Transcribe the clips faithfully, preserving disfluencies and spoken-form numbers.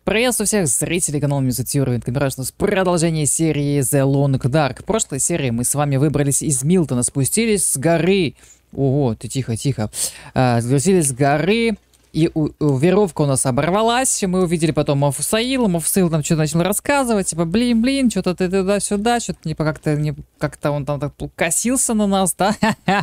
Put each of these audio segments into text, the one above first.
Приветствую всех зрителей канала Мизутюры. Это у нас продолжение серии The Long Dark. В прошлой серии мы с вами выбрались из Милтона, спустились с горы. Ого, ты тихо, тихо. А, спустились с горы, и у, у, веревка у нас оборвалась. Мы увидели потом Мафусаила. Мафусаил нам что-то начал рассказывать. Типа, блин, блин, что-то ты туда-сюда. Что-то не как-то не как-то он там так косился на нас, да?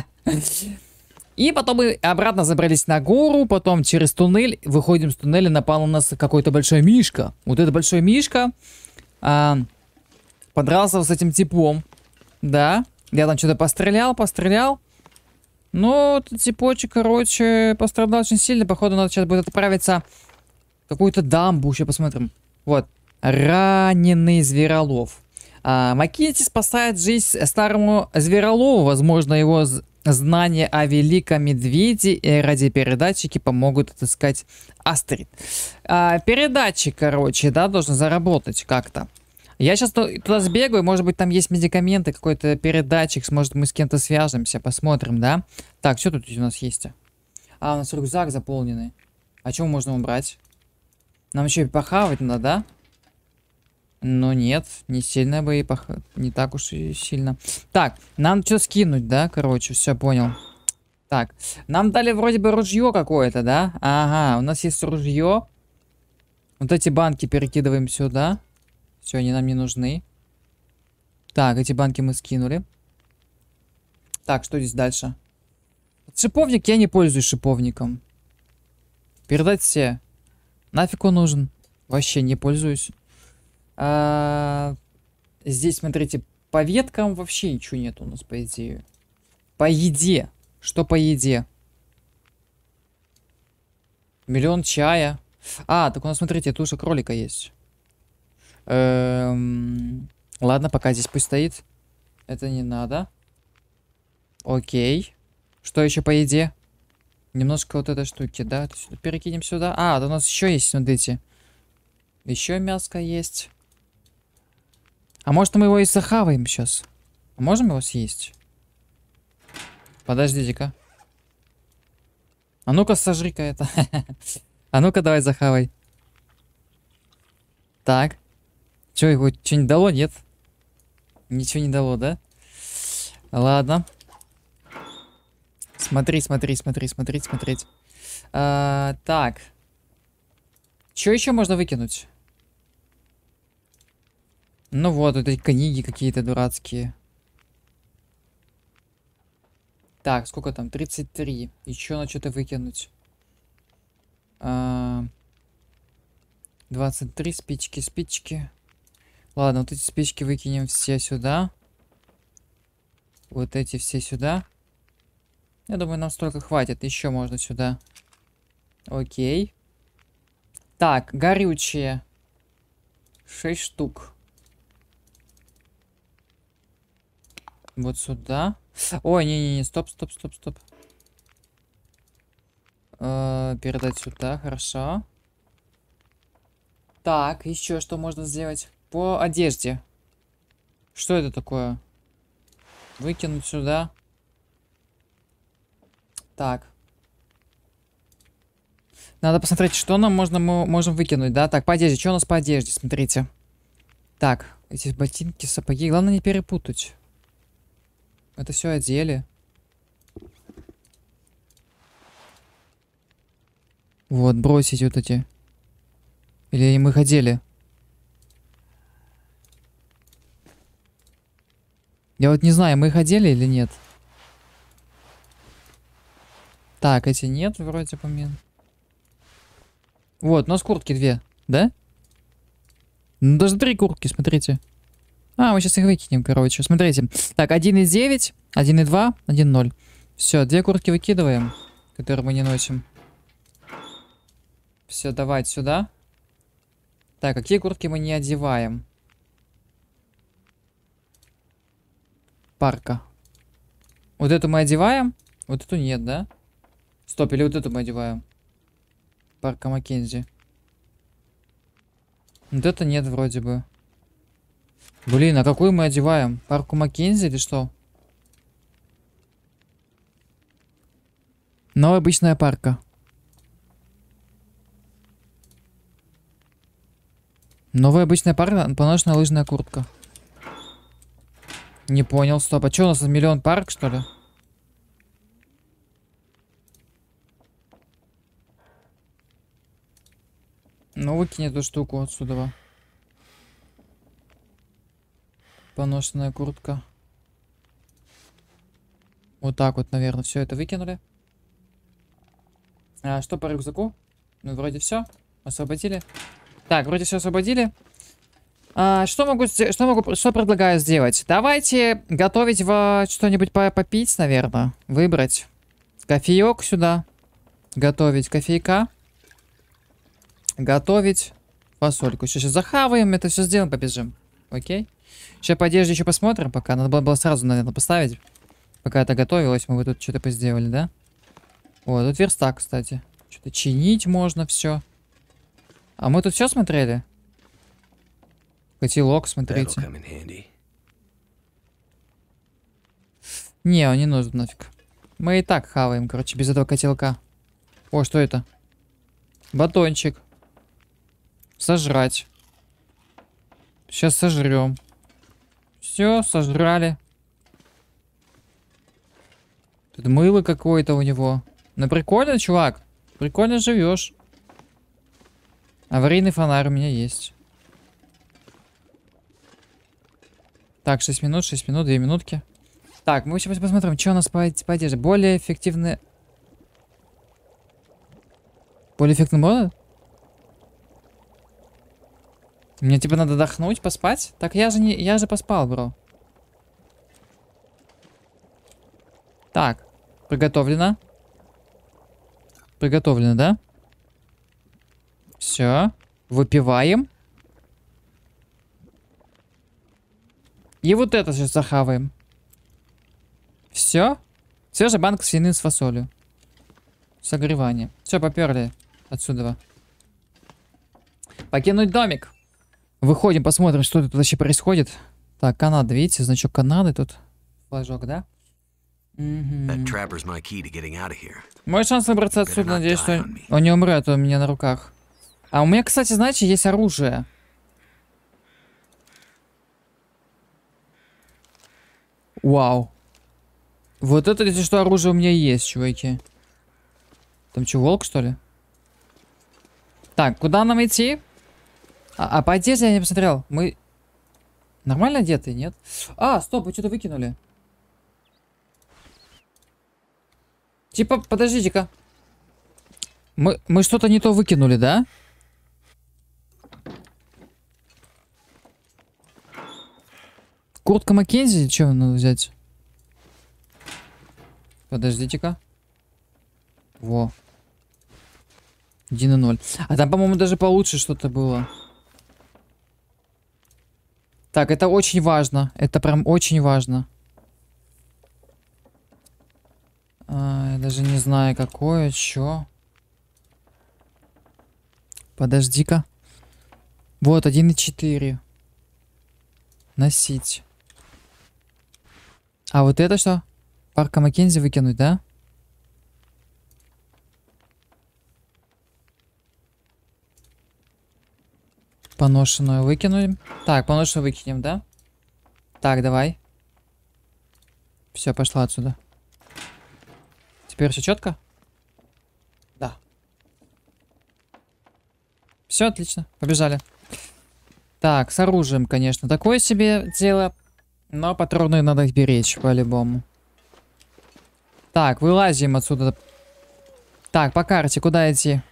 И потом мы обратно забрались на гору, потом через туннель, выходим с туннеля, напал на нас какой-то большой мишка. Вот этот большой мишка а, подрался с этим типом, да. Я там что-то пострелял, пострелял. Ну, этот типочек, короче, пострадал очень сильно. Походу, надо сейчас будет отправиться в какую-то дамбу, сейчас посмотрим. Вот, раненый зверолов. А, Маккензи спасает жизнь старому зверолову, возможно, его... Знания о великом медведе и радиопередатчики помогут отыскать Астрид. А, передатчик, короче, да, должен заработать как-то. Я сейчас туда сбегаю, может быть, там есть медикаменты, какой-то передатчик, может, мы с кем-то свяжемся, посмотрим, да? Так, что тут у нас есть? А, у нас рюкзак заполненный. А чего можно убрать? Нам еще и похавать надо, да? Но нет, не сильно бы и пох... не так уж и сильно. Так, нам что скинуть, да? Короче, все понял. Так, нам дали вроде бы ружье какое-то, да? Ага, у нас есть ружье. Вот эти банки перекидываем сюда. Все, они нам не нужны. Так, эти банки мы скинули. Так, что здесь дальше? Шиповник, я не пользуюсь шиповником. Передать все. Нафиг он нужен? Вообще не пользуюсь. А, здесь, смотрите, по веткам вообще ничего нет у нас, по идее. По еде. Что по еде? Миллион чая. А, так у нас, смотрите, туша кролика есть. Эм, ладно, пока здесь пусть стоит. Это не надо. Окей. Что еще по еде? Немножко вот этой штуки, да? Перекинем сюда. А, да у нас еще есть, смотрите. Еще мяско есть. А может мы его и захаваем сейчас? А можем его съесть? Подождите-ка. А ну-ка сожри-ка это. А ну-ка давай захавай. Так. Че, его что-нибудь дало? Нет? Ничего не дало, да? Ладно. Смотри, смотри, смотри, смотреть, смотреть. А, так. Что еще можно выкинуть? Ну вот, вот эти книги какие-то дурацкие. Так, сколько там? тридцать три. Еще надо что-то выкинуть. А, двадцать три спички, спички. Ладно, вот эти спички выкинем все сюда. Вот эти все сюда. Я думаю, нам столько хватит. Еще можно сюда. Окей. Так, горючие. шесть штук. Вот сюда. Ой, не-не-не, стоп, стоп, стоп, стоп. Э, передать сюда, хорошо. Так, еще что можно сделать? По одежде. Что это такое? Выкинуть сюда. Так. Надо посмотреть, что нам можно, мы можем выкинуть, да? Так, по одежде. Что у нас по одежде? Смотрите. Так, эти ботинки, сапоги. Главное не перепутать. Это все одели. Вот, бросить вот эти. Или мы их одели? Я вот не знаю, мы их одели или нет. Так, эти нет, вроде бы. Мен. Вот, у нас куртки две, да? Ну, даже три куртки, смотрите. А, мы сейчас их выкинем, короче. Смотрите. Так, один и девять, один и два, один и ноль. Все, две куртки выкидываем, которые мы не носим. Все, давайте сюда. Так, какие куртки мы не одеваем? Парка. Вот эту мы одеваем? Вот эту нет, да? Стоп, или вот эту мы одеваем? Парка Маккензи. Вот это нет вроде бы. Блин, а какую мы одеваем? Парку Маккензи или что? Ну, обычная парка. Новая обычная пара, поношенная лыжная куртка. Не понял, стоп. А что у нас, миллион парок, что ли? Ну, выкинь эту штуку отсюда. Поношенная куртка. Вот так вот, наверное, все это выкинули. А что по рюкзаку? Ну, вроде все. Освободили. Так, вроде все освободили. А, что могу сделать? Что могу, что предлагаю сделать? Давайте готовить в что-нибудь по попить, наверное. Выбрать. Кофеек сюда. Готовить кофейка. Готовить фасольку. Сейчас захаваем, это все сделаем, побежим. Окей? Сейчас по одежде еще посмотрим пока. Надо было, было сразу, наверное, поставить. Пока это готовилось, мы вот тут что-то позделали, да? О, тут верстак, кстати. Что-то чинить можно все. А мы тут все смотрели? Котелок, смотрите. Не, он не нужен нафиг. Мы и так хаваем, короче, без этого котелка. О, что это? Батончик. Сожрать. Сейчас сожрем. Все, сожрали. Тут мыло какое-то у него. Ну прикольно, чувак. Прикольно живешь. Аварийный фонарь у меня есть. Так, шесть минут, шесть минут, две минутки. Так, мы сейчас посмотрим, что у нас по, по одежде. Более эффективные... Более эффективный мода? Мне типа надо отдохнуть, поспать? Так я же не... Я же поспал, бро. Так, приготовлено. Приготовлено, да? Все. Выпиваем. И вот это сейчас захаваем. Все. Свежая банка свинины с фасолью. Согревание. Все, поперли отсюда. Покинуть домик. Выходим, посмотрим, что тут вообще происходит. Так, Канада, видите, значок Канады тут. Флажок, да? Угу. Мой шанс выбраться отсюда, надеюсь, что он не умрет у меня на руках. А у меня, кстати, знаете, есть оружие. Вау. Вот это, если что, оружие у меня есть, чуваки. Там что, волк, что ли? Так, куда нам идти? А, а по одежде я не посмотрел. Мы нормально одеты, нет? А, стоп, вы что-то выкинули. Типа, подождите-ка. Мы, мы что-то не то выкинули, да? Куртка Маккензи? Что надо взять? Подождите-ка. Во. один и ноль. А там, по-моему, даже получше что-то было. Так, это очень важно. Это прям очень важно. А, я даже не знаю, какое, чё. Подожди-ка. Вот, один и четыре. Носить. А вот это что? Парка Маккензи выкинуть, да? Поношенную выкинули. Так, поношенную выкинем, да? Так, давай. Все, пошла отсюда. Теперь все четко? Да. Все отлично. Побежали. Так, с оружием, конечно. Такое себе дело. Но патроны надо их беречь по-любому. Так, вылазим отсюда. Так, по карте, куда идти?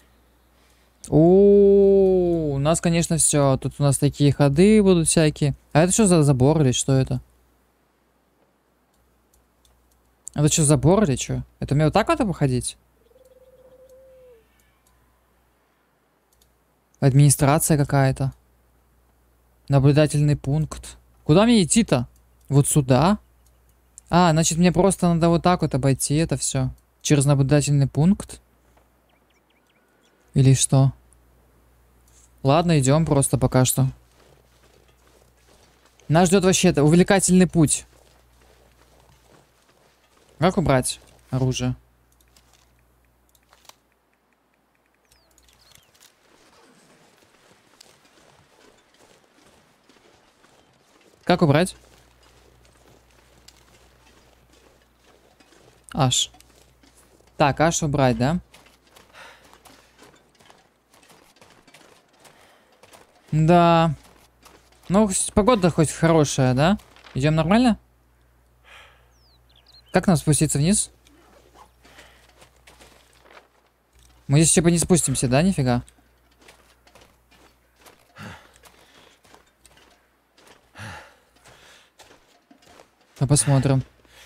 О, у нас, конечно, все. Тут у нас такие ходы будут всякие. А это что за забор или что это? Это что, забор или что? Это мне вот так вот обходить? Администрация какая-то. Наблюдательный пункт. Куда мне идти-то? Вот сюда? А, значит, мне просто надо вот так вот обойти это все. Через наблюдательный пункт. Или что? Ладно, идем просто пока что. Нас ждет вообще-то увлекательный путь. Как убрать оружие? Как убрать? Аж. Так, аж убрать, да? Да. Ну, погода хоть хорошая, да? Идем нормально? Как нам спуститься вниз? Мы здесь типа не спустимся, да? Нифига. А посмотрим.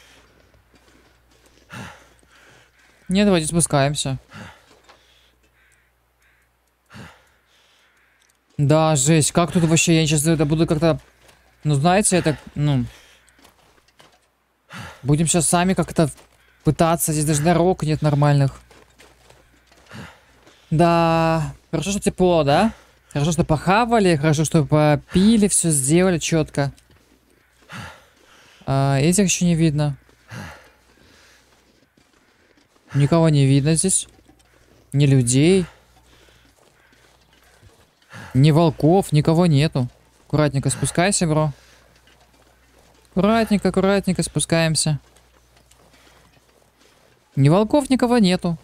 Не, давайте спускаемся. Да, жесть, как тут вообще, я сейчас это буду как-то... Ну, знаете, это, ну... Будем сейчас сами как-то пытаться, здесь даже дорог нет нормальных. Да, хорошо, что тепло, да? Хорошо, что похавали, хорошо, что попили, все сделали четко. А, этих еще не видно. Никого не видно здесь. Ни людей. Ни волков, никого нету. Аккуратненько спускайся, бро. Аккуратненько, аккуратненько спускаемся. Ни волков, никого нету.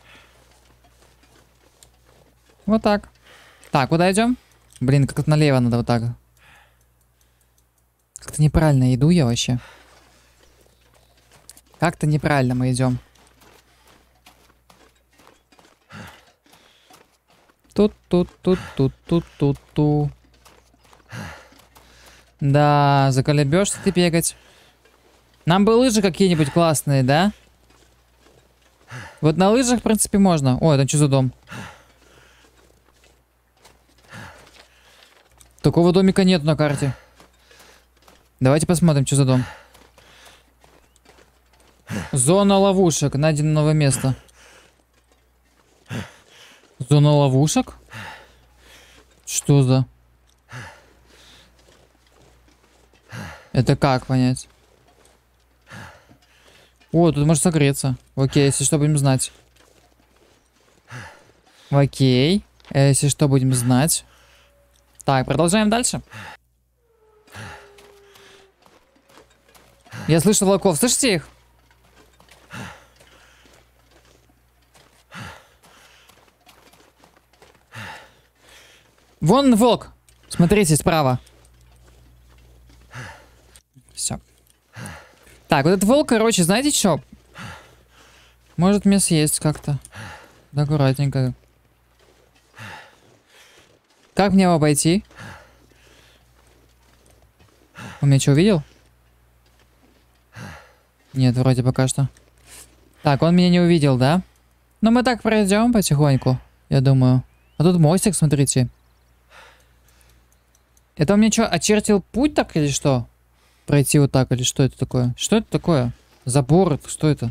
Вот так. Так, куда идем? Блин, как-то налево надо вот так. Как-то неправильно иду я вообще. Как-то неправильно мы идем. Тут-тут-тут-тут-тут-тут-ту. Да, заколебешься ты бегать. Нам бы лыжи какие-нибудь классные, да? Вот на лыжах, в принципе, можно. Ой, это что за дом? Такого домика нет на карте. Давайте посмотрим, что за дом. Зона ловушек. Найдено новое место. Зона ловушек? Что за? Это как понять? О, тут можно согреться. Окей, если что, будем знать. Окей. Если что, будем знать. Так, продолжаем дальше. Я слышу волков. Слышите их? Вон волк. Смотрите, справа. Все. Так, вот этот волк, короче, знаете что? Может меня съесть как-то. Да, аккуратненько. Как мне его обойти? Он меня что, увидел? Нет, вроде пока что. Так, он меня не увидел, да? Но мы так пройдем потихоньку, я думаю. А тут мостик, смотрите. Это он мне что, очертил путь так или что? Пройти вот так или что это такое? Что это такое? Забор, что это?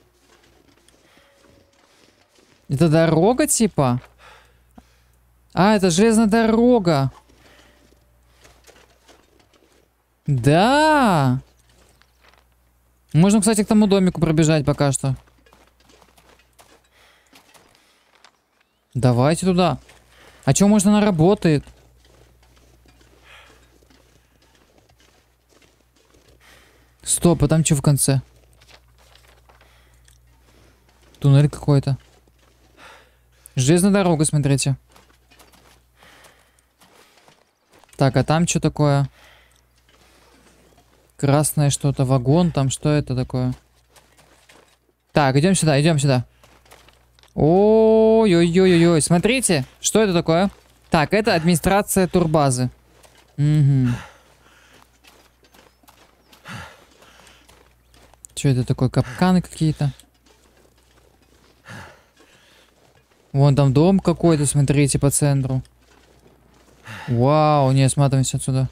Это дорога типа? А, это железная дорога. Да. Можно, кстати, к тому домику пробежать пока что. Давайте туда. А чё, может, она работает? Стоп, а там что в конце? Туннель какой-то. Железная дорога, смотрите. Так, а там что такое? Красное что-то, вагон, там что это такое? Так, идем сюда, идем сюда. Ой-ой-ой-ой, смотрите, что это такое? Так, это администрация турбазы. Угу. Что это такое? Капканы какие-то. Вон там дом какой-то, смотрите, по центру. Вау, не, смотримся отсюда.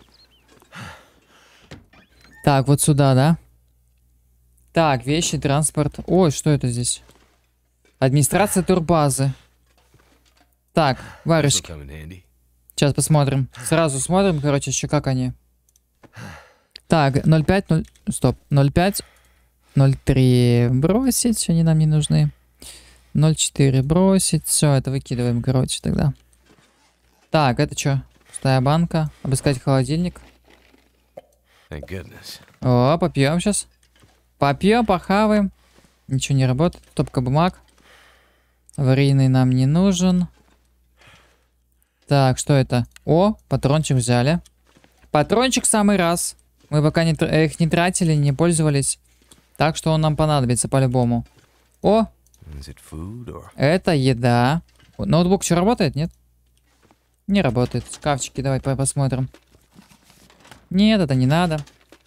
Так, вот сюда, да? Так, вещи, транспорт. Ой, что это здесь? Администрация турбазы. Так, варежки. Сейчас посмотрим. Сразу смотрим, короче, еще как они. Так, ноль пять, ноль... Стоп, ноль пять, ноль три бросить, они нам не нужны. ноль четыре бросить. Все, это выкидываем, короче, тогда. Так, это что? Пустая банка. Обыскать холодильник. Thank goodness. О, попьем сейчас. Попьем, похаваем. Ничего не работает. Топка бумаг. Аварийный нам не нужен. Так, что это? О, патрончик взяли. Патрончик в самый раз. Мы пока не, их не тратили, не пользовались. Так что он нам понадобится по-любому. О, это еда. Ноутбук что, работает, нет? Не работает. Шкафчики, давай посмотрим. Нет, это не надо.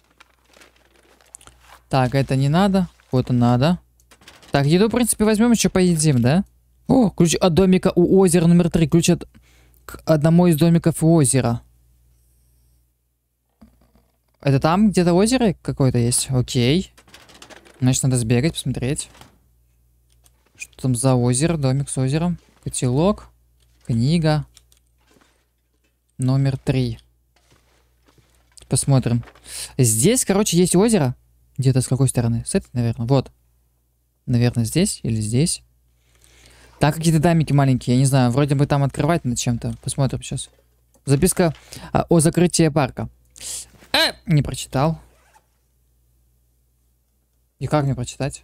Так, это не надо. Вот надо. Так, еду, в принципе, возьмем, еще поедим, да? О, ключ от домика у озера номер три. Ключ от к одному из домиков у озера. Это там где-то озеро какое-то есть? Окей. Значит, надо сбегать, посмотреть. Что там за озеро? Домик с озером. Котелок. Книга. Номер три. Посмотрим. Здесь, короче, есть озеро. Где-то с какой стороны? С этой, наверное. Вот. Наверное, здесь или здесь. Так, какие-то домики маленькие. Я не знаю, вроде бы там открывать над чем-то. Посмотрим сейчас. Записка а, о закрытии парка. Э, не прочитал. И как мне прочитать?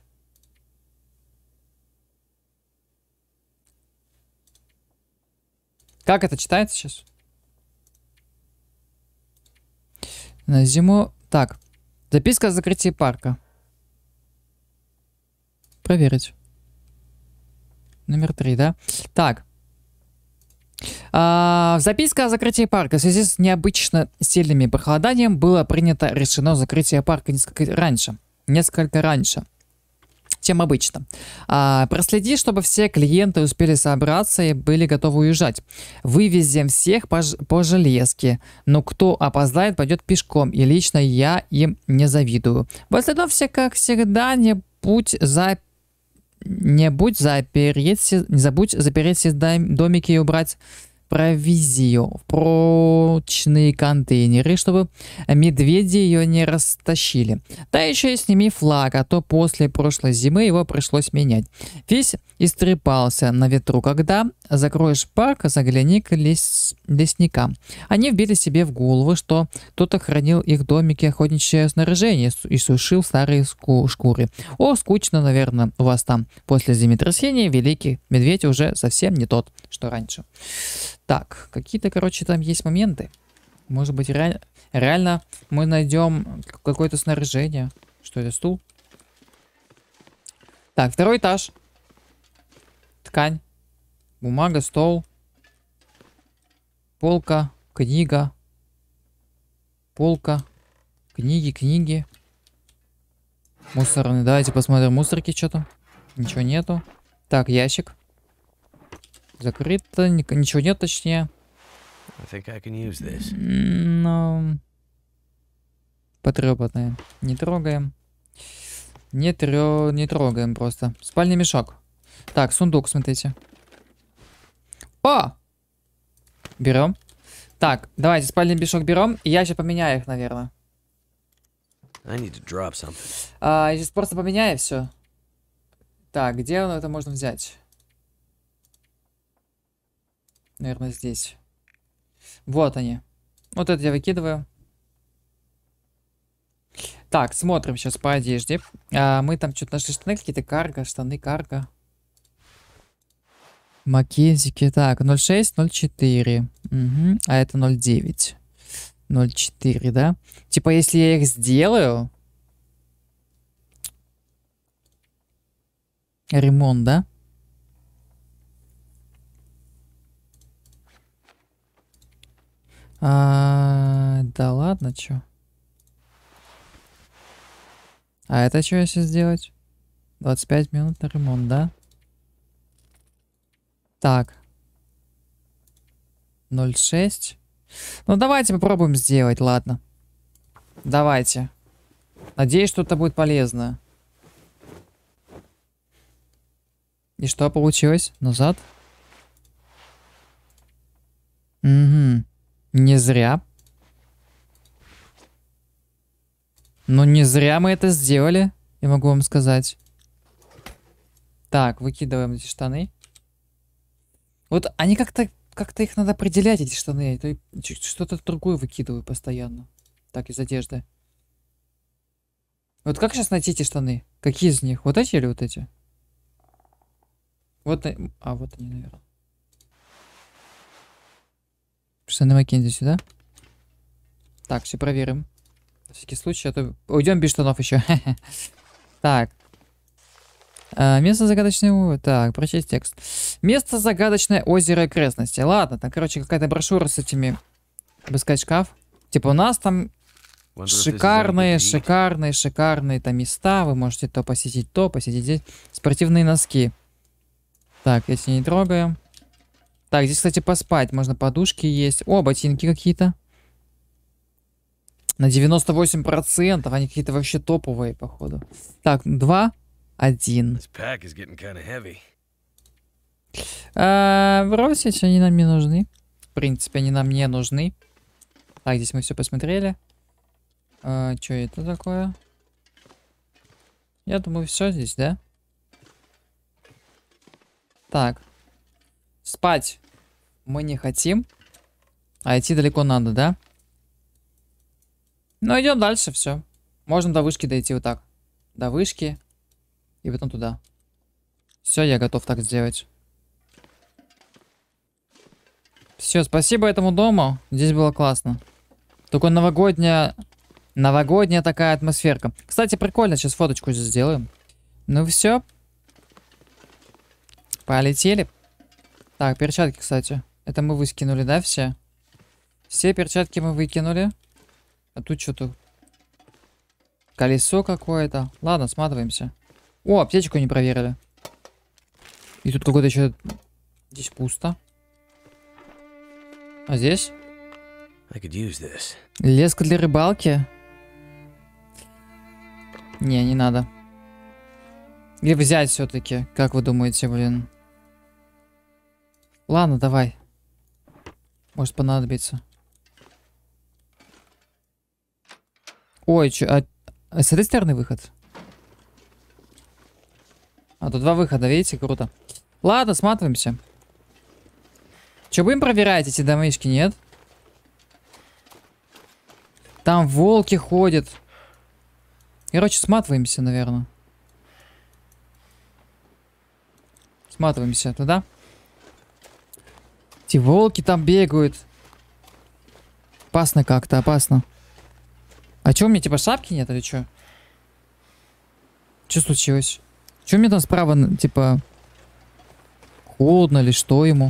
Как это читается сейчас? На зиму... Так. Записка о закрытии парка. Проверить. Номер три, да? Так. А, записка о закрытии парка. В связи с необычно сильными похолоданием было принято решено закрытие парка несколько раньше. Несколько раньше, чем обычно. А, проследи, чтобы все клиенты успели собраться и были готовы уезжать. Вывезем всех по, по железке. Но кто опоздает, пойдет пешком. И лично я им не завидую. В остальном все, как всегда, не будь за... Не будь запереть, не забудь запереть все домики и убрать провизию в прочные контейнеры, чтобы медведи ее не растащили. Да еще и сними флаг, а то после прошлой зимы его пришлось менять. Весь истрепался на ветру. Когда закроешь парк, загляни к лес... лесникам. Они вбили себе в голову, что кто-то хранил их домики охотничье снаряжение и сушил старые ску... шкуры. О, скучно, наверное, у вас там. После землетрясения великий медведь уже совсем не тот, что раньше. Так, какие-то, короче, там есть моменты. Может быть, ре... реально мы найдем какое-то снаряжение. Что это, стул? Так, второй этаж. Ткань. Бумага, стол. Полка, книга. Полка. Книги, книги. Мусорный. Давайте посмотрим мусорки, что там. Ничего нету. Так, ящик. Закрыто, ничего нет, точнее. Но... Потрепанное. Не трогаем. Не, трё... не трогаем просто. Спальный мешок. Так, сундук, смотрите. О! Берем. Так, давайте спальный мешок берем. И я сейчас поменяю их, наверное. А, я сейчас просто поменяю все. Так, где это можно взять? Наверное, здесь. Вот они. Вот это я выкидываю. Так, смотрим сейчас по одежде. А, мы там что-то нашли штаны какие-то. Карго, штаны, карго. Макезики. Так, ноль шесть, ноль четыре. Угу. А это ноль девять. ноль четыре, да? Типа, если я их сделаю... Ремонт, да? А, да ладно, чё? А это что если сделать? двадцать пять минут на ремонт, да? Так. ноль шесть. Ну, давайте попробуем сделать, ладно. Давайте. Надеюсь, что это будет полезно. И что получилось? Назад? Угу. Не зря. Но не зря мы это сделали, я могу вам сказать. Так, выкидываем эти штаны. Вот они как-то, как-то их надо определять, эти штаны. Что-то другое выкидываю постоянно. Так, из одежды. Вот как сейчас найти эти штаны? Какие из них? Вот эти или вот эти? Вот, а, а вот они, наверное. Штаны Маккензи сюда. Так, все проверим. На всякий случай, а то уйдем без штанов еще. Так. А, место загадочное... Так, прочесть текст. Место загадочное озеро окрестности. Ладно, там, короче, какая-то брошюра с этими... Обыскать шкаф. Типа у нас там шикарные, шикарные, шикарные там места. Вы можете то посетить, то посетить здесь. Спортивные носки. Так, эти не трогаем. Так, здесь, кстати, поспать. Можно подушки есть. О, ботинки какие-то. На девяносто восемь процентов. Они какие-то вообще топовые, походу. Так, два, один. А, бросить, они нам не нужны. В принципе, они нам не нужны. Так, здесь мы все посмотрели. А, что это такое? Я думаю, все здесь, да? Так. Спать мы не хотим. А идти далеко надо, да? Ну, идем дальше, все. Можем до вышки дойти вот так. До вышки. И потом туда. Все, я готов так сделать. Все, спасибо этому дому. Здесь было классно. Только новогодняя... Новогодняя такая атмосферка. Кстати, прикольно. Сейчас фоточку здесь сделаем. Ну все. Полетели. Так, перчатки, кстати. Это мы выскинули, да, все? Все перчатки мы выкинули. А тут что-то... Колесо какое-то. Ладно, сматываемся. О, аптечку не проверили. И тут какой-то еще... Здесь пусто. А здесь? Леска для рыбалки? Не, не надо. Или взять все-таки. Как вы думаете, блин? Ладно, давай. Может понадобится. Ой, чё, а, а с этой стороны выход? А, тут два выхода, видите, круто. Ладно, сматываемся. Че, будем проверять эти домишки, нет? Там волки ходят. Короче, сматываемся, наверное. Сматываемся туда. Эти волки там бегают. Опасно как-то, опасно. А чё, у меня типа шапки нет или чё? Что случилось? Чё мне там справа, типа... Холодно или что ему?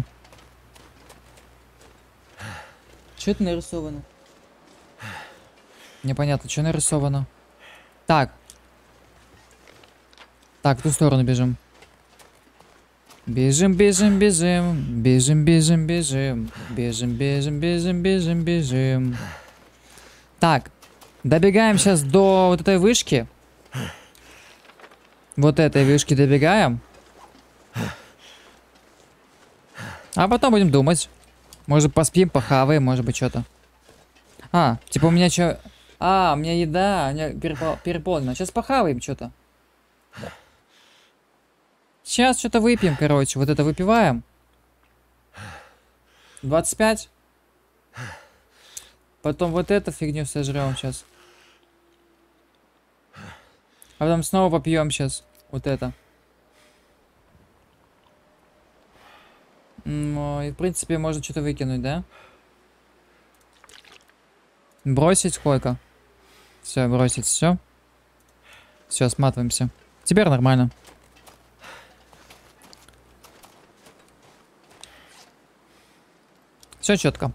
Что это нарисовано? Непонятно, что нарисовано. Так. Так, в ту сторону бежим. Бежим, бежим, бежим. Бежим, бежим, бежим. Бежим, бежим, бежим, бежим, бежим. Так. Добегаем сейчас до вот этой вышки. Вот этой вышки добегаем. А потом будем думать. Может поспим, похаваем, может быть что-то. А, типа у меня что... А, у меня еда, у меня перепол... переполнена. Сейчас похаваем что-то. Сейчас что-то выпьем, короче. Вот это выпиваем. двадцать пять. Потом вот эту фигню сожрем сейчас. А потом снова попьем сейчас. Вот это. Ну, и в принципе можно что-то выкинуть, да? Бросить сколько? Все, бросить, все. Все, сматываемся. Теперь нормально. Все четко.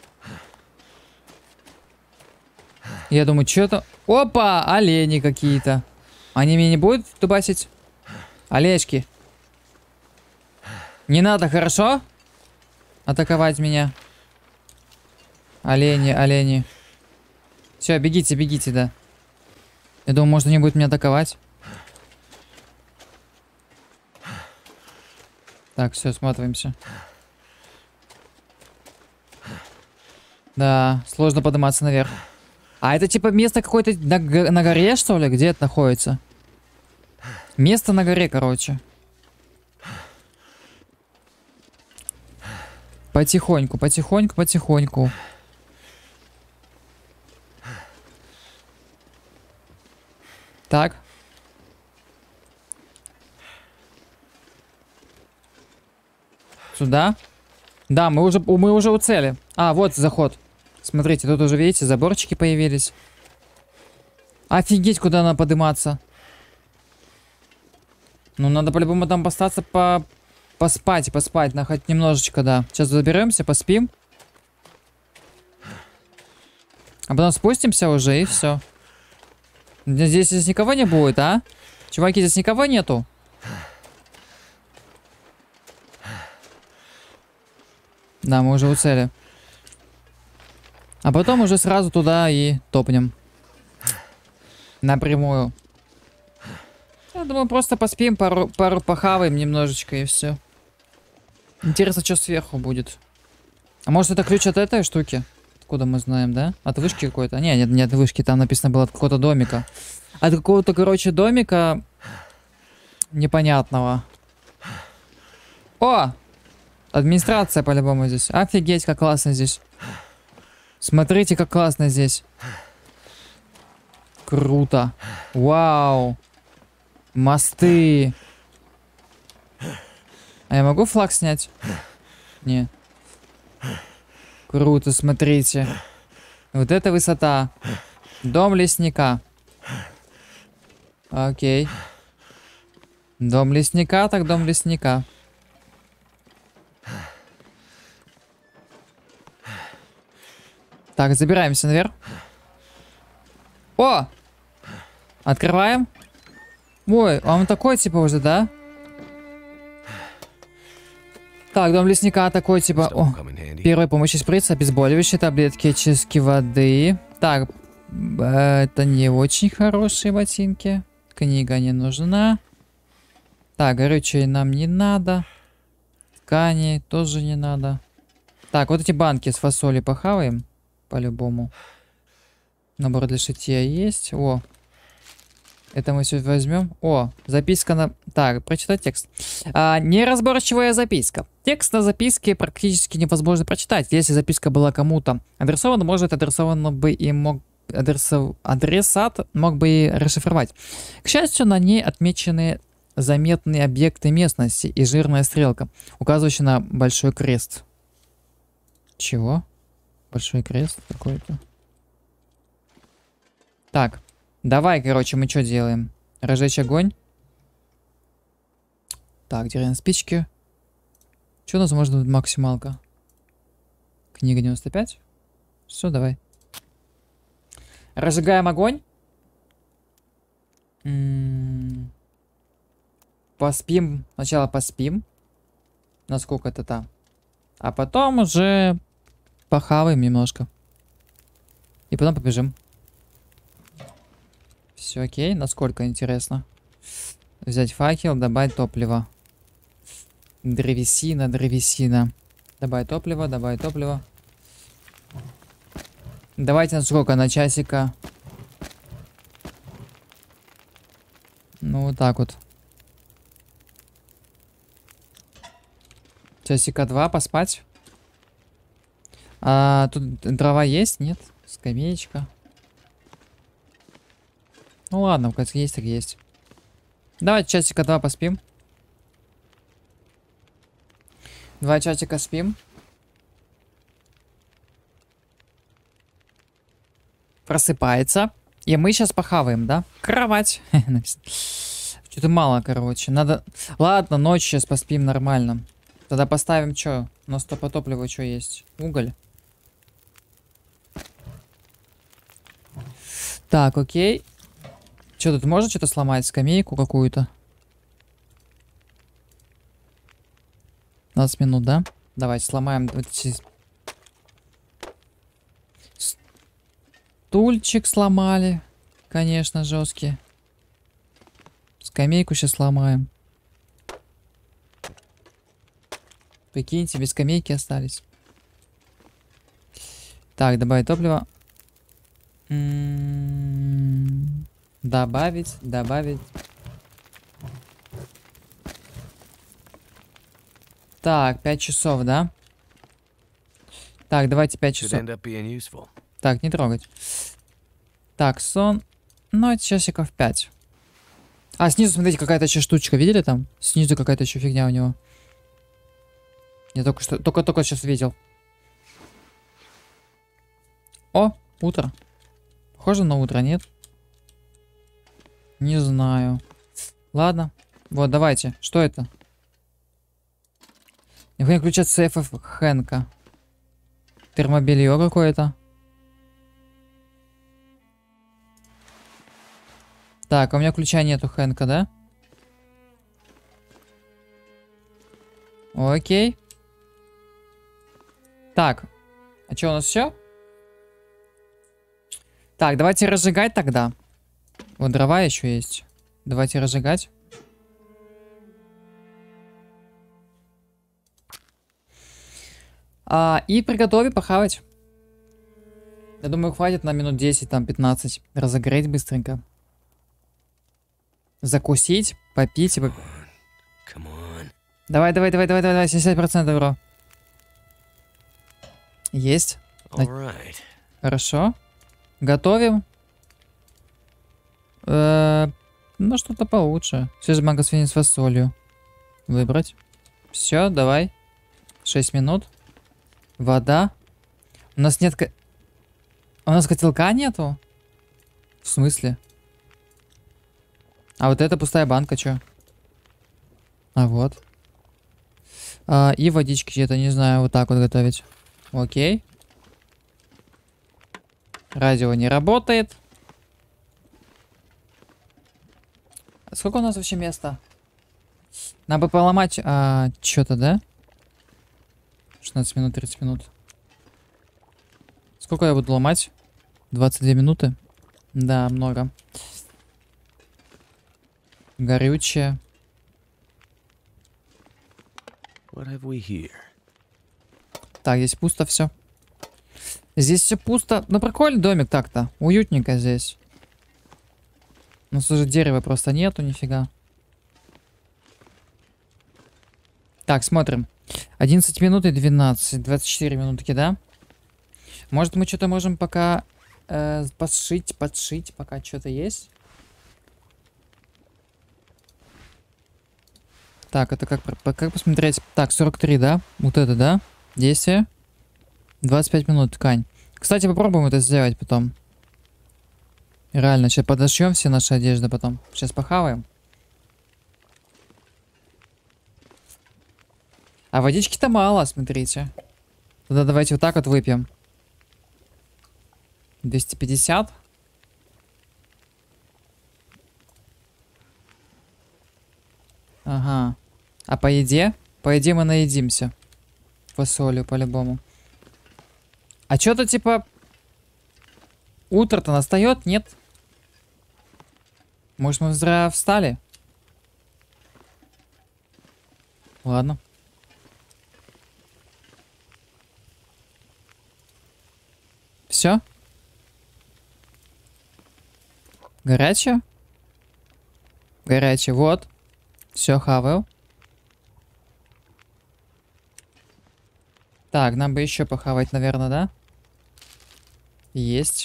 Я думаю, что-то... Опа! Олени какие-то. Они меня не будут дубасить? Олечки. Не надо, хорошо? Атаковать меня. Олени, олени. Все, бегите, бегите, да. Я думаю, может, они будут меня атаковать. Так, все, сматываемся. Да, сложно подниматься наверх. А это типа место какое-то на, на горе, что ли? Где это находится? Место на горе, короче. Потихоньку, потихоньку, потихоньку. Так. Сюда. Да, мы уже, мы уже у цели. А, вот заход. Смотрите, тут уже, видите, заборчики появились. Офигеть, куда надо подниматься. Ну, надо по-любому там остаться, по... поспать, поспать. На хоть немножечко, да. Сейчас заберемся, поспим. А потом спустимся уже, и все. Здесь, здесь никого не будет, а? Чуваки, здесь никого нету? Да, мы уже у цели. А потом уже сразу туда и топнем. Напрямую. Я думаю, просто поспим, пару, пару похаваем немножечко и все. Интересно, что сверху будет. А может это ключ от этой штуки? Откуда мы знаем, да? От вышки какой-то? Не, нет, не от вышки, там написано было от какого-то домика. От какого-то, короче, домика непонятного. О! Администрация по-любому здесь. Офигеть, как классно здесь. Смотрите, как классно здесь. Круто. Вау. Мосты. А я могу флаг снять? Не. Круто, смотрите. Вот это высота. Дом лесника. Окей. Дом лесника, так дом лесника. Так, забираемся наверх. О! Открываем. Ой, а он такой типа уже, да? Так, дом лесника такой типа... О, первая помощь шприц, обезболивающие, таблетки, очистки воды. Так, это не очень хорошие ботинки. Книга не нужна. Так, горючее нам не надо. Ткани тоже не надо. Так, вот эти банки с фасолью похаваем. По-любому. Набор для шитья есть. О. Это мы все возьмем. О, записка на... Так, прочитать текст. А, неразборчивая записка. Текст на записке практически невозможно прочитать. Если записка была кому-то адресована, может, адресована бы и мог... Адресов... Адресат мог бы и расшифровать. К счастью, на ней отмечены заметные объекты местности и жирная стрелка, указывающая на большой крест. Чего? Большой крест какой-то. Так. Давай, короче, мы что делаем? Разжечь огонь. Так, деревянные спички. Что у нас может быть максималка? Книга девяносто пять. Все, давай. Разжигаем огонь. М-м-м. Поспим. Сначала поспим. Насколько это там. А потом уже похаваем немножко. И потом побежим. Все окей, насколько интересно. Взять факел, добавить топливо. Древесина, древесина. Добавить топливо, добавить топливо. Давайте на сколько? На часика. Ну, вот так вот. Часика два поспать. А тут дрова есть? Нет? Скамеечка. Ну ладно, как есть, так есть. Давайте часика два поспим. Два часика спим. Просыпается. И мы сейчас похаваем, да? Кровать. Что-то мало, короче. Надо... Ладно, ночь сейчас поспим нормально. Тогда поставим что? У нас то по топливу что есть? Уголь. Так, окей. Что тут можно что-то сломать? Скамейку какую-то? двадцать минут, да? Давайте сломаем. Стульчик сломали. Конечно, жесткий. Скамейку сейчас сломаем. Прикиньте, без скамейки остались. Так, добавить топливо. М-м-м, добавить, добавить. Так, пять часов, да? Так, давайте пять часов. Так, не трогать. Так, сон. Ну, это часиков пять. А, снизу, смотрите, какая-то еще штучка. Видели там? Снизу какая-то еще фигня у него. Я только что, только-только сейчас видел. О, утро. Похоже на утро, нет? Не знаю. Ладно. Вот, давайте. Что это? Необходимо ключ от сейфа Хэнка. Термобелье какое-то. Так, а у меня ключа нету Хэнка, да? Окей. Так. А что у нас все? Так, давайте разжигать тогда. Вот дрова еще есть. Давайте разжигать. А, и приготови похавать. Я думаю, хватит на минут десять, там пятнадцать. Разогреть быстренько. Закусить, попить. Поп... Давай, давай, давай, давай, давай, семьдесят процентов, бро. Есть. Right. Хорошо. Готовим. Э -э ну, что-то получше. Свежий манго свиньи с фасолью. Выбрать. Все, давай. шесть минут. Вода. У нас нет... Ко... У нас котелка нету? В смысле? А вот это пустая банка, чё? А вот. А, и водички где-то, не знаю, вот так вот готовить. Окей. Радио не работает. Сколько у нас вообще места? Надо бы поломать а, что-то, да? шестнадцать минут, тридцать минут. Сколько я буду ломать? двадцать две минуты? Да, много. Горючее. Так, здесь пусто все. Здесь все пусто. Ну, прикольный домик так-то. Уютненько здесь. У нас уже дерева просто нету, нифига. Так, смотрим. одиннадцать минут и двенадцать. двадцать четыре минутки, да? Может, мы что-то можем пока э, подшить, подшить, пока что-то есть? Так, это как, как посмотреть? Так, сорок три, да? Вот это, да? Действие. двадцать пять минут, ткань. Кстати, попробуем это сделать потом. Реально, сейчас подошьем все наши одежды потом. Сейчас похаваем. А водички-то мало, смотрите. Тогда давайте вот так вот выпьем. двести пятьдесят. Ага. А по еде? По еде мы наедимся. Фасолью по-любому. А что-то типа... Утро-то настает, нет? Может, мы зря встали? Ладно. Все? Горячее? Горячее, вот. Все, хаваю. Так, нам бы еще похавать, наверное, да? Есть.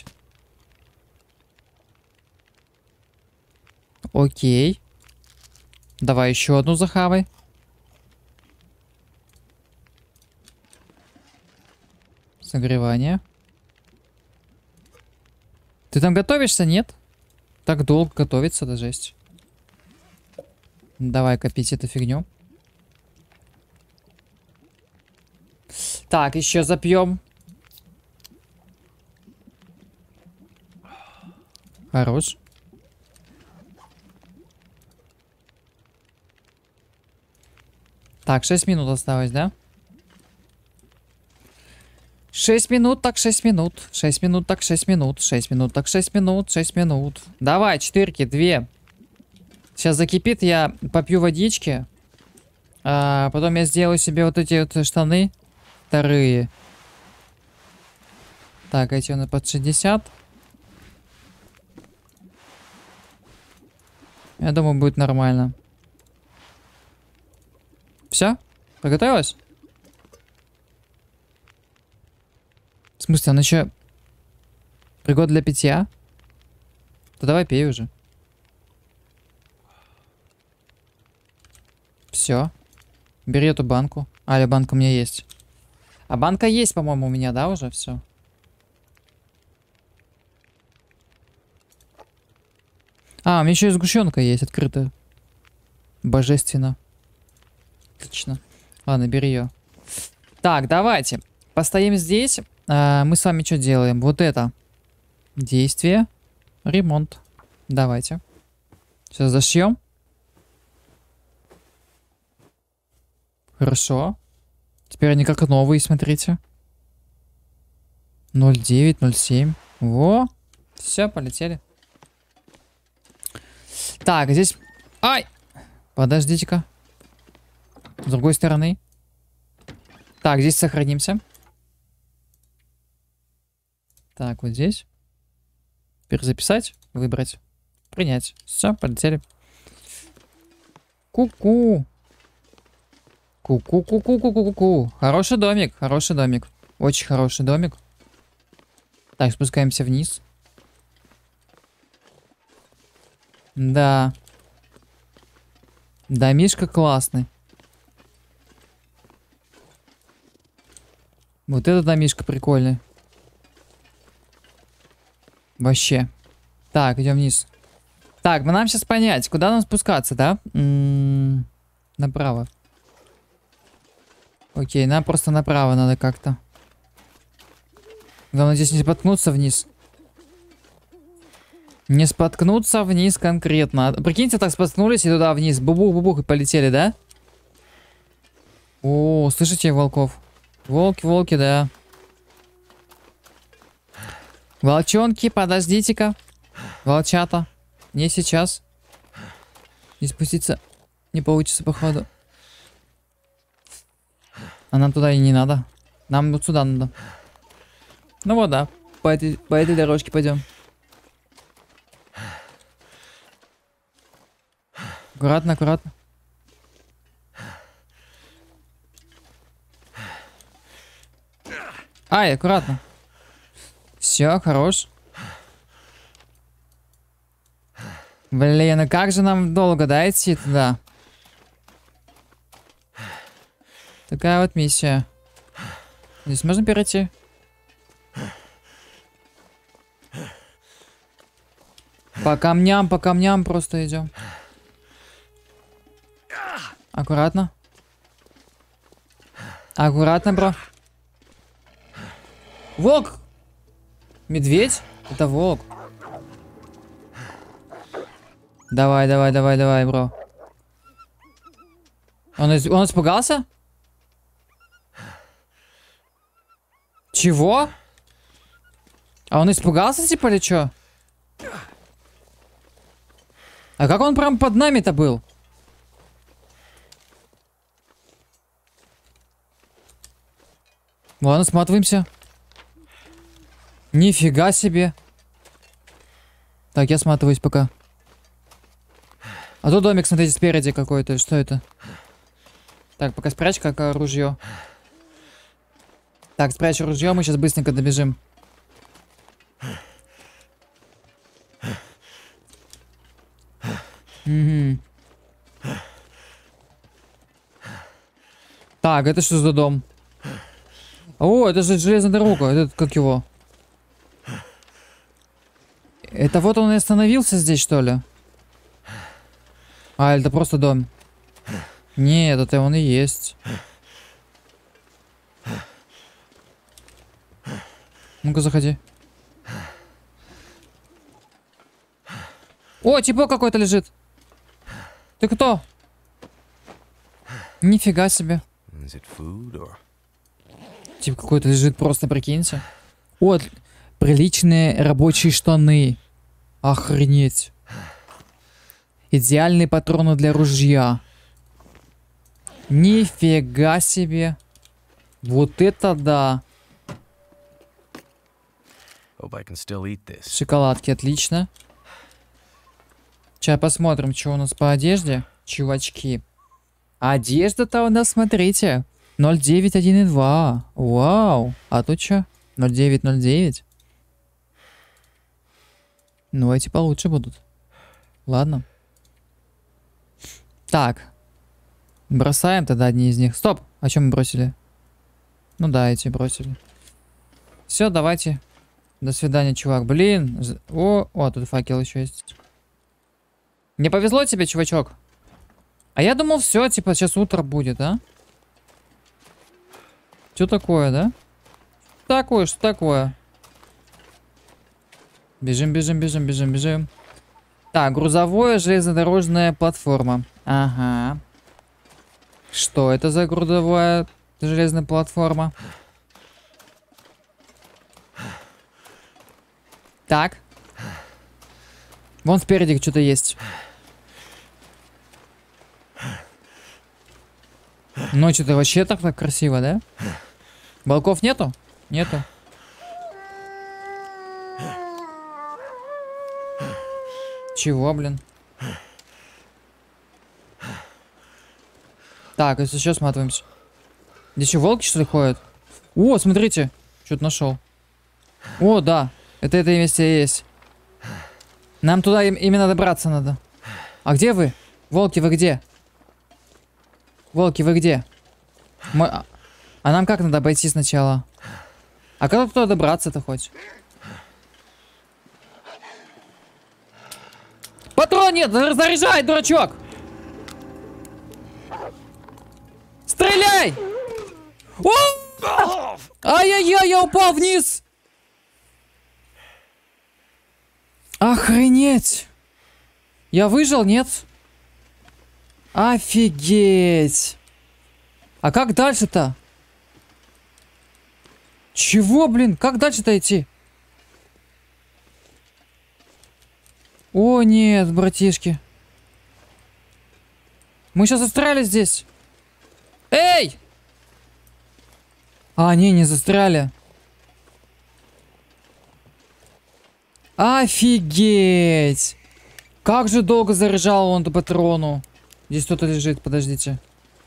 Окей. Давай еще одну захавай. Согревание. Ты там готовишься, нет? Так долго готовится, да жесть. Давай копить эту фигню. Так, еще запьем. Хорош. Так, шесть минут осталось, да? шесть минут, так шесть минут. шесть минут, так шесть минут. шесть минут, так шесть минут. шесть минут. Давай, четырки, две. Сейчас закипит, я попью водички. А потом я сделаю себе вот эти вот штаны. Вторые. Так, эти у нас под шестьдесят. Я думаю, будет нормально. Все? Приготовилась? В смысле, он еще пригод для питья? То давай пей уже. Все. Бери эту банку. А, или банка у меня есть. А банка есть, по-моему, у меня, да, уже все. А, у меня еще и сгущенка есть открытая. Божественно. Отлично. Ладно, бери ее. Так, давайте. Постоим здесь. А, мы с вами что делаем? Вот это. Действие. Ремонт. Давайте. Сейчас зашьем. Хорошо. Теперь они как новые, смотрите. ноль девять, ноль семь. Во. Все, полетели. Так, здесь... Ай! Подождите-ка. С другой стороны. Так, здесь сохранимся. Так, вот здесь. Перезаписать, выбрать, принять. Все, полетели. Ку-ку. Ку-ку-ку-ку-ку-ку-ку. Хороший домик, хороший домик. Очень хороший домик. Так, спускаемся вниз. Да. Домишка классный. Вот этот домишка прикольный. Вообще. Так, идем вниз. Так, мы нам сейчас понять, куда нам спускаться, да? М-м-м, направо. Окей, нам просто направо надо как-то. Главное здесь не споткнуться вниз. Не споткнуться вниз конкретно. Прикиньте, так споткнулись и туда вниз. Бубух-бубух и полетели, да? О, слышите волков? Волки, волки, да. Волчонки, подождите-ка. Волчата. Не сейчас. Не спуститься не получится, походу. А нам туда и не надо. Нам вот сюда надо. Ну вот, да. По этой, по этой дорожке пойдем. Аккуратно, аккуратно. Ай, аккуратно. Все, хорош. Блин, ну как же нам долго, да, идти туда? Такая вот миссия. Здесь можно перейти? По камням, по камням просто идем. Аккуратно. Аккуратно, бро. Волк! Медведь? Это волк. Давай, давай, давай, давай, бро. Он, из... он испугался? Чего? А он испугался, типа, или чё? А как он прям под нами-то был? Ладно, сматываемся. Нифига себе. Так, я сматываюсь пока. А тут домик, смотрите, спереди какой-то. Что это? Так, пока спрячь как ружье. Так, спрячь ружье, мы сейчас быстренько добежим. Угу. Так, это что за дом? О, это же железная дорога. Это как его? Это вот он и остановился здесь, что ли? А, это просто дом. Нет, это он и есть. Ну-ка, заходи. О, типа какой-то лежит. Ты кто? Нифига себе. Типа какой-то лежит, просто прикиньте. О, приличные рабочие штаны. Охренеть. Идеальные патроны для ружья. Нифига себе. Вот это да. Шоколадки, отлично. Сейчас посмотрим, что у нас по одежде. Чувачки. Одежда-то у нас, смотрите. ноль девять один и два. Вау. А тут что? ноль девять ноль девять. Ну, эти получше будут. Ладно. Так. Бросаем тогда одни из них. Стоп! А чем мы бросили? Ну да, эти бросили. Все, давайте. До свидания, чувак. Блин. О, о, тут факел еще есть. Не повезло тебе, чувачок? А я думал, все, типа, сейчас утро будет, а? Что такое, да? Такое, что такое? Бежим, бежим, бежим, бежим, бежим. Так, грузовая железнодорожная платформа. Ага. Что это за грузовая железная платформа? Так. Вон спереди что-то есть. Ну, что-то вообще так, так красиво, да? Волков нету? Нету. Чего, блин? Так, если еще сматываемся. Здесь еще волки, что ли, ходят? О, смотрите. Что-то нашел. О, да. Это это месте есть. Нам туда им, именно добраться надо. А где вы? Волки, вы где? Волки, вы где? Мы... А нам как надо обойти сначала? А как туда добраться-то хоть? Патрон нет! Заряжай, дурачок! Стреляй! Ай-яй-яй, я упал вниз! Охренеть! Я выжил, нет? Офигеть! А как дальше-то? Чего, блин? Как дальше-то идти? О, нет, братишки. Мы сейчас застряли здесь. Эй! А, не, не застряли. Офигеть! Как же долго заряжал он эту патрону. Здесь кто-то лежит, подождите.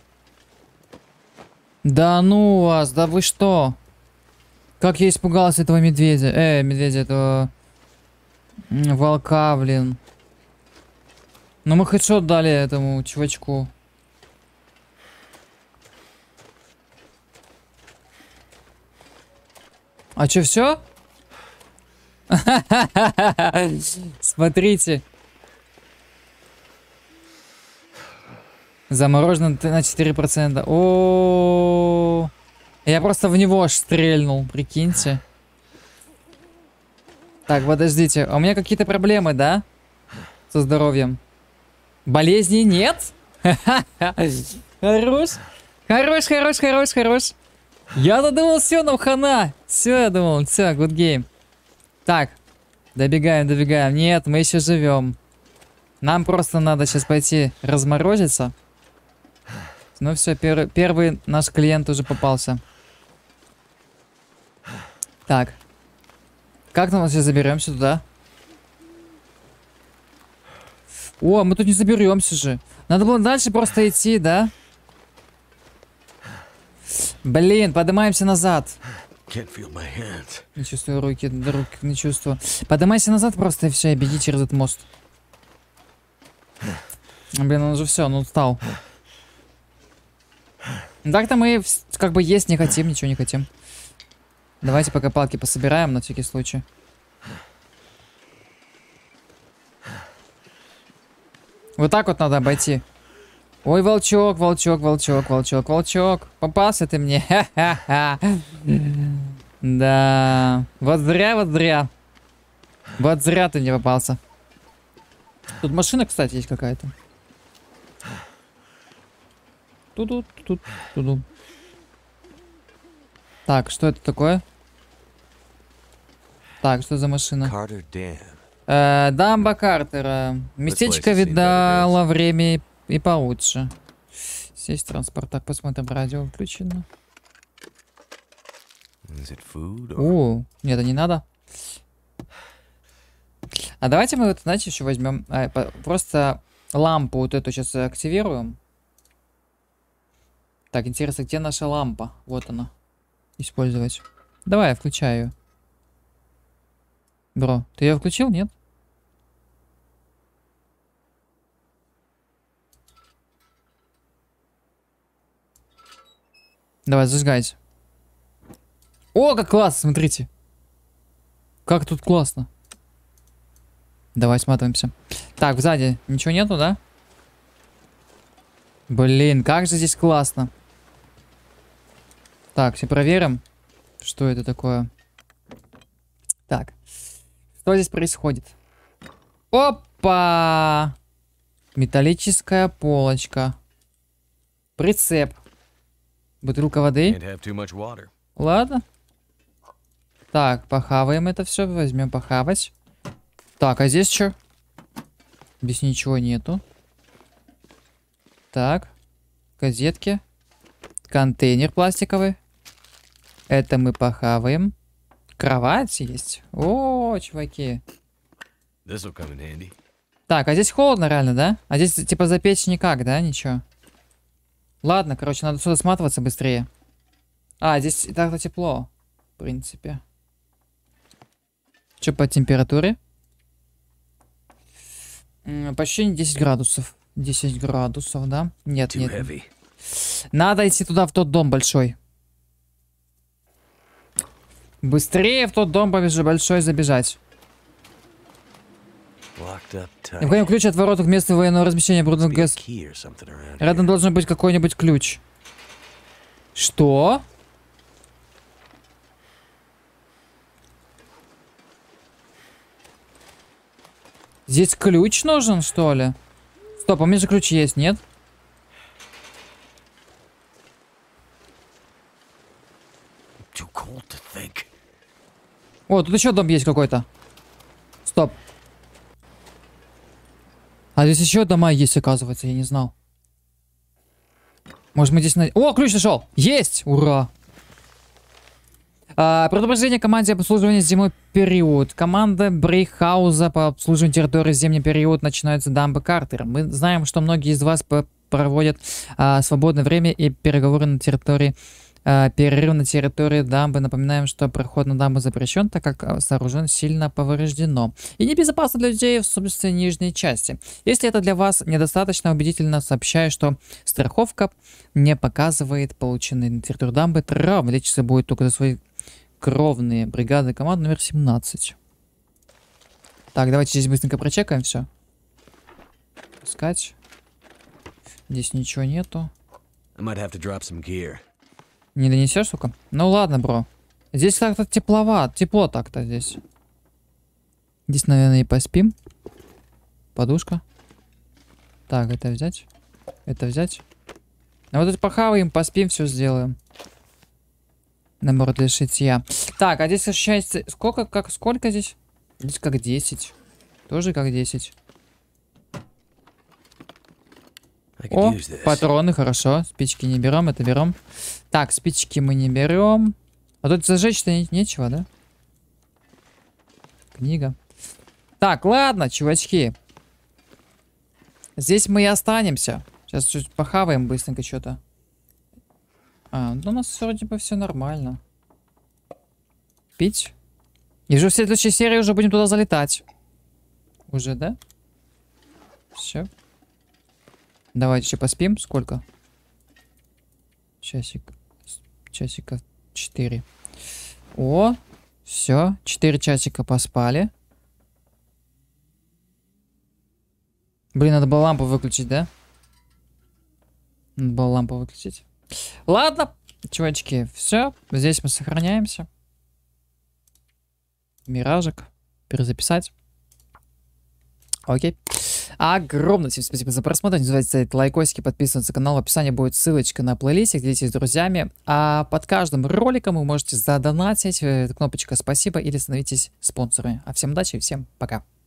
Да ну вас, да вы что? Как я испугался этого медведя. Э, медведя, этого... волка, блин. Ну мы хедшот дали этому чувачку. А чё, все? Смотрите. Заморожено на четыре процента. О, я просто в него аж стрельнул, прикиньте. Так, подождите. А у меня какие-то проблемы, да? Со здоровьем. Болезней нет? Хорош. Хорош, хорош, хорош, хорош. Я-то думал, все, нам хана. Все, я думал, все, good game. Так, добегаем, добегаем. Нет, мы еще живем. Нам просто надо сейчас пойти разморозиться. Ну все, пер первый наш клиент уже попался. Так. Как нам сейчас заберемся туда? О, мы тут не заберемся же. Надо было дальше просто идти, да? Блин, поднимаемся назад. Не чувствую руки, руки не чувствую. Поднимайся назад просто и все, и беги через этот мост. Блин, он уже все, он устал. Так-то мы как бы есть не хотим, ничего не хотим. Давайте пока палки пособираем на всякий случай. Вот так вот надо обойти. Ой, волчок, волчок, волчок, волчок, волчок. Попался ты мне. Ха-ха-ха. Да. Вот зря, вот зря. Вот зря ты мне попался. Тут машина, кстати, есть какая-то. Туду, тут, туду. Так, что это такое? Так, что за машина? Э, дамба Картера. Местечко видала время и получше. Сесть транспорт. Так, посмотрим, радио включено. О, нет, это не надо. А давайте мы вот, знаете, еще возьмем. А, по, просто лампу вот эту сейчас активируем. Так, интересно, где наша лампа? Вот она. Использовать. Давай, я включаю ее. Бро, ты ее включил, нет? Давай, зажигайте. О, как классно, смотрите. Как тут классно. Давай сматываемся. Так, сзади ничего нету, да? Блин, как же здесь классно. Так, все проверим, что это такое. Так, что здесь происходит? Опа! Металлическая полочка. Прицеп. Бутылка воды. Ладно. Так, похаваем это все. Возьмем похавать. Так, а здесь что? Здесь ничего нету. Так. Газетки. Контейнер пластиковый. Это мы похаваем. Кровать есть. О, чуваки. Так, а здесь холодно реально, да? А здесь типа запечь никак, да? Ничего. Ладно, короче, надо сюда сматываться быстрее. А, здесь и так-то тепло. В принципе. Что по температуре? М, почти десять градусов. десять градусов, да? Нет, нет. Надо идти туда, в тот дом большой. Быстрее в тот дом побежи, большой забежать. Необходим ключ от ворот к месту военного размещения. Газ. Рядом должен быть какой-нибудь ключ. Что? Здесь ключ нужен, что ли? Стоп, а у меня же ключ есть, нет? О, тут еще дом есть какой-то. Стоп. А здесь еще дома есть, оказывается, я не знал. Может, мы здесь... На... О, ключ нашел! Есть! Ура! А, предупреждение команде об обслуживании зимой период. Команда Брейхауза по обслуживанию территории зимний период начинается дамбы Картер. Мы знаем, что многие из вас проводят а, свободное время и переговоры на территории... Перерыв на территории дамбы. Напоминаем, что проход на дамбу запрещен, так как сооружение сильно повреждено и небезопасно для людей в собственной нижней части. Если это для вас недостаточно убедительно, сообщаю, что страховка не показывает полученные на территории дамбы травмы. Лечиться будет только за свои кровные. Бригады команды номер семнадцать. Так, давайте здесь быстренько прочекаем все. Искать. Здесь ничего нету. Не донесешь, сука? Ну ладно, бро. Здесь так-то тепловато. Тепло так-то здесь. Здесь, наверное, и поспим. Подушка. Так, это взять. Это взять. А вот это похаваем, поспим, все сделаем. Набор для шитья. Так, а здесь ощущается... Сколько, как, сколько здесь? Здесь как десять. Тоже как десять. О, патроны, хорошо. Спички не берем, это берем. Так, спички мы не берем. А тут зажечь-то не, нечего, да? Книга. Так, ладно, чувачки. Здесь мы и останемся. Сейчас чуть похаваем быстренько что-то. А, ну у нас вроде бы все нормально. Пить. И уже в следующей серии уже будем туда залетать. Уже, да? Все. Давайте еще поспим. Сколько? Часик. Часика четыре. О, все. четыре часика поспали. Блин, надо было лампу выключить, да? Надо было лампу выключить. Ладно, чувачки, все. Здесь мы сохраняемся. Миражик. Перезаписать. Окей. Огромное всем спасибо за просмотр. Не забывайте ставить лайкосики, подписываться на канал. В описании будет ссылочка на плейлистик. Делитесь с друзьями. А под каждым роликом вы можете задонатить. Кнопочка «Спасибо» или становитесь спонсорами. А всем удачи и всем пока.